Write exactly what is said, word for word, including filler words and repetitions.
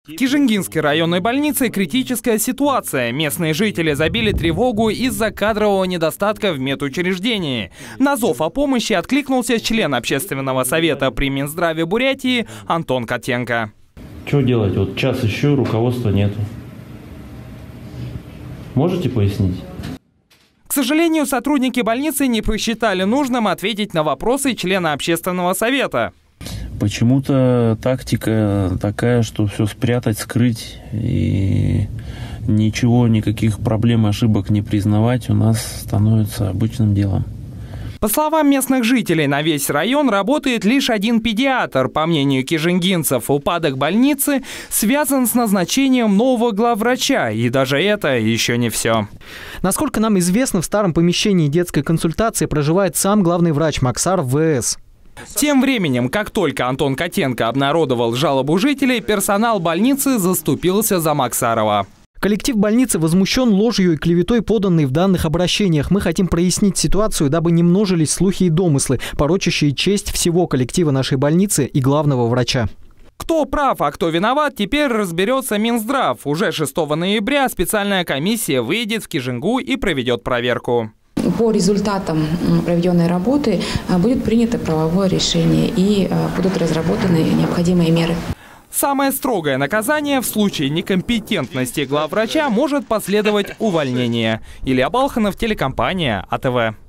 В Кижингинской районной больнице критическая ситуация. Местные жители забили тревогу из-за кадрового недостатка в медучреждении. На зов о помощи откликнулся член общественного совета при Минздраве Бурятии Антон Котенко. Что делать? Вот час еще, руководства нету. Можете пояснить? К сожалению, сотрудники больницы не посчитали нужным ответить на вопросы члена общественного совета. Почему-то тактика такая, что все спрятать, скрыть и ничего, никаких проблем, ошибок не признавать у нас становится обычным делом. По словам местных жителей, на весь район работает лишь один педиатр. По мнению кижингинцев, упадок больницы связан с назначением нового главврача. И даже это еще не все. Насколько нам известно, в старом помещении детской консультации проживает сам главный врач Максар ВС. Тем временем, как только Антон Котенко обнародовал жалобу жителей, персонал больницы заступился за Максарова. Коллектив больницы возмущен ложью и клеветой, поданной в данных обращениях. Мы хотим прояснить ситуацию, дабы не множились слухи и домыслы, порочащие честь всего коллектива нашей больницы и главного врача. Кто прав, а кто виноват, теперь разберется Минздрав. Уже шестого ноября специальная комиссия выйдет в Кижингу и проведет проверку. По результатам проведенной работы будет принято правовое решение и будут разработаны необходимые меры. Самое строгое наказание в случае некомпетентности главврача может последовать увольнение. Илья Балханов, телекомпания АТВ.